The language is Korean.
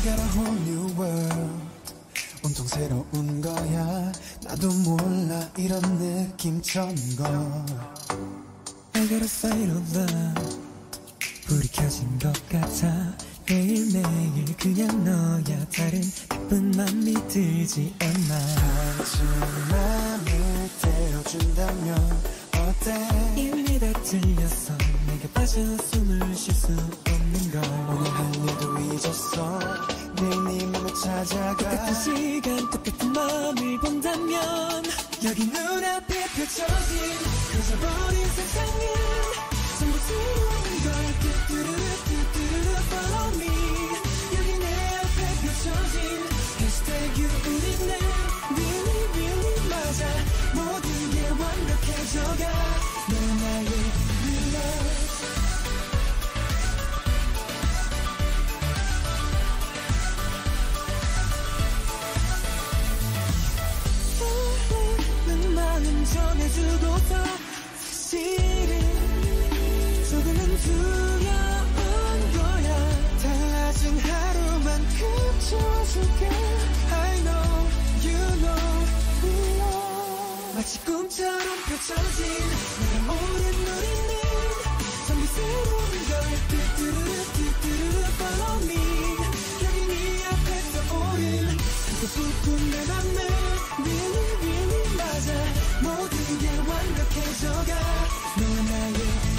got a whole new world. 온통 새로운 거야. 나도 몰라 이런 느낌 처음 걸. I got a sign of love. 불이 켜진 것 같아. 매일매일 그냥 너야. 다른 기쁜 맘이 들지 않아. 한줌 맘을 때려준다면 어때? 이미 다 틀렸어. 내게 빠져 숨을 쉴 수 없는 걸. 오늘 할 일도 잊었어. 내일 네 맘을 찾아가. 똑같은 시간 똑같은 맘을 본다면 여기 눈앞에 펼쳐진 그저버린 세상은 전부 새로운 걸. 뚜뚜루뚜뚜루 follow me. 여기 내 앞에 펼쳐진 hashtag you 우리는 really really 맞아. 모든 게 완벽해져가. 너 나의 new love. 설레는 마음 전해주고서 사실은 조금은 두려운 거야. 달라진 하루만큼 채워줄게. I know, you know, we know. 마치 꿈처럼 펼쳐진 내가 모른 우리는 전부 새로운 걸. 뚜뚜루뚜뚜루 follow me. 여기 네 앞에 떠오른 그 부푼 내 맘을 really really 맞아. 모든 게 완벽해져가. 너와 나의